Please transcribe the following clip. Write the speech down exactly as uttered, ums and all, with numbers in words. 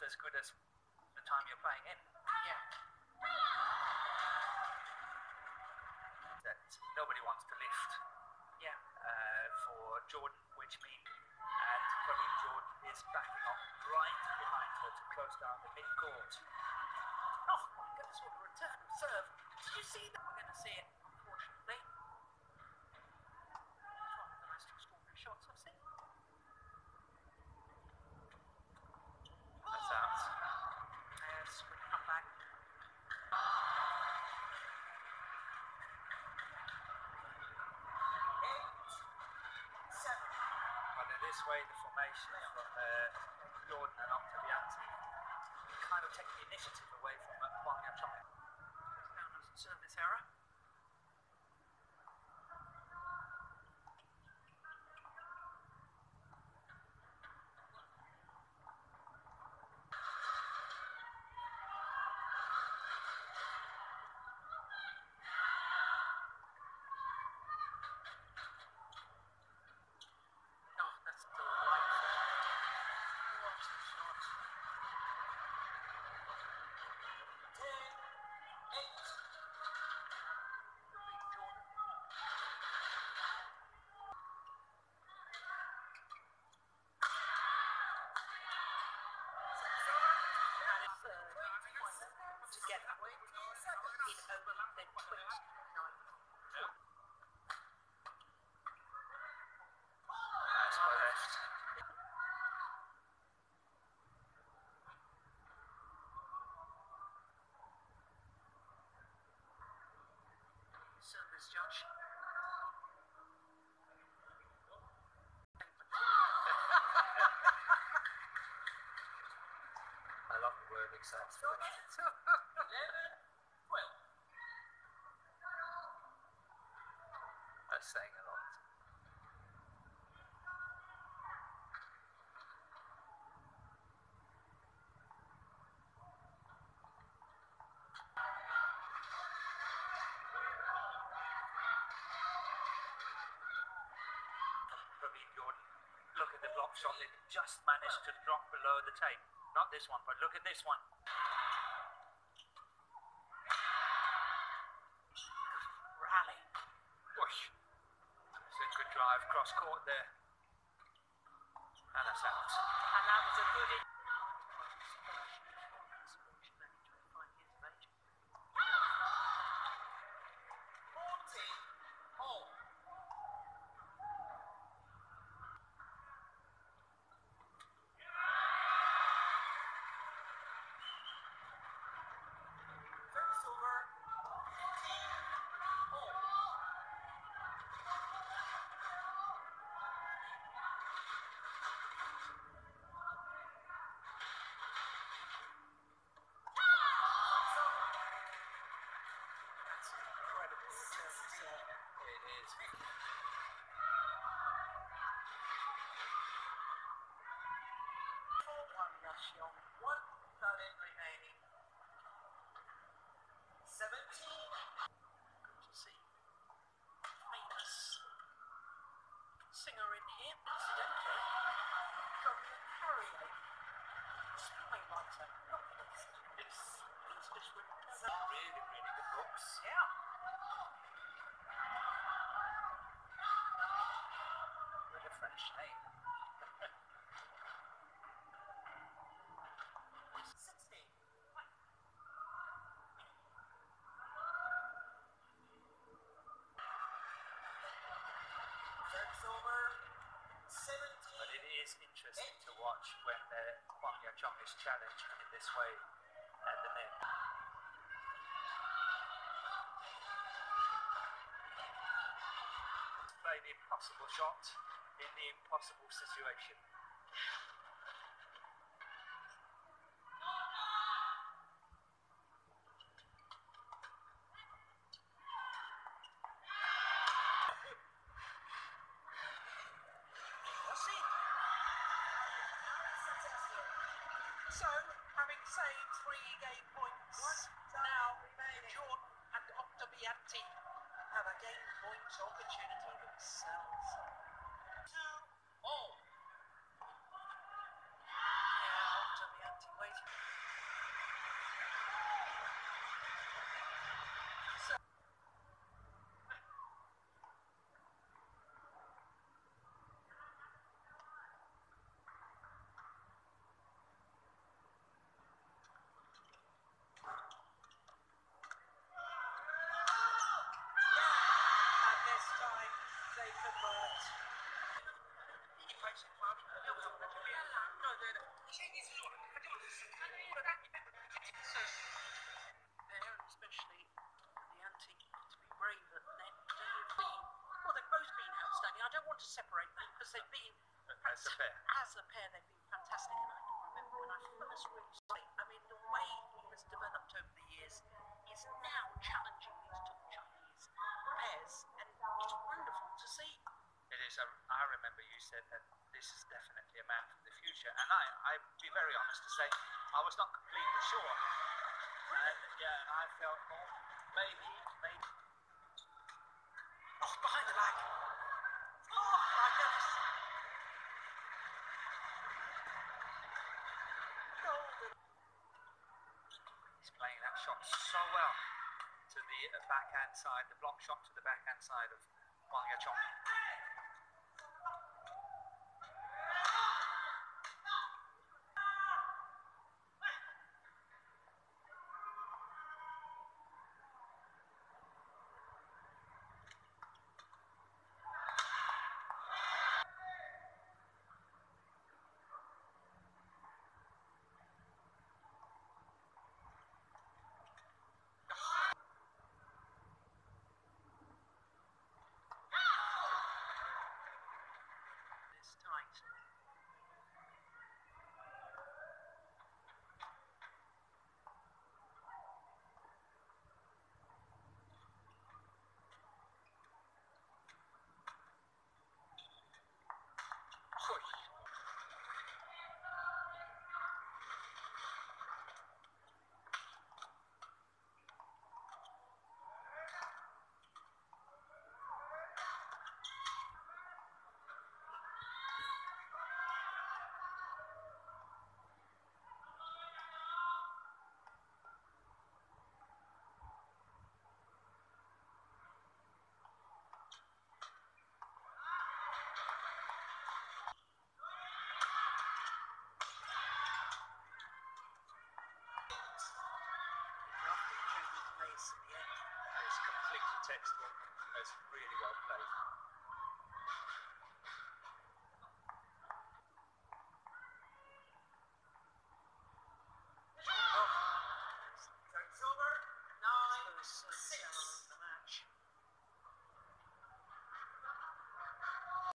as good as the time you're playing in. Yeah. That nobody wants to lift Yeah. uh, for Jordan, which means and Praveen Jordan is backing up right behind her to close down the mid-court. Oh my goodness, what a return of serve. Did you see that? We're going to see it, unfortunately. It's one of the most extraordinary shots I've seen. That's out. Yes, we come back. But in this way, the formation from uh, Jordan and Octavianti kind of take the initiative away from uh, Kwang Hyun-chong. Down as a service error. Oh, that's delightful. What a shot. Praveen Jordan. And it's third point together in only their twenty-nine. That's well left. Service judge. I love the word accepts. That's saying a lot. Praveen Jordan, look at the block shot. It just managed to drop below the tape. Not this one, but look at this one. Rally. Whoosh. It's a good drive cross court there. And that's out. And that was a good. In- That's an incredible return of serve. It is. four one Russia. One minute remaining. Seventeen. Good to see. Famous singer in here, incidentally. Dorian Carrier. Screenwriter, novelist. It's English women. Really, really good books. Yeah. With a French name. Sixteen. Service over. Seventeen. But it is interesting to watch when uh, Kwang Hyun-chong is challenged in this way at the net. Play the impossible shot in the impossible situation. So, having saved three game points, now Jordan and Octavianti have a game point opportunity themselves. Two all. Now Octavianti waiting honest to say, I was not completely sure. And yeah, and I felt, oh, maybe, maybe. Oh, behind the back. Oh, my goodness. Golden. He's playing that shot so well to the uh, backhand side, the block shot to the backhand side of Hwang Yaqiong. It's tight. Lovely, gentle pace in the end. It's completely textbook. It's really well played.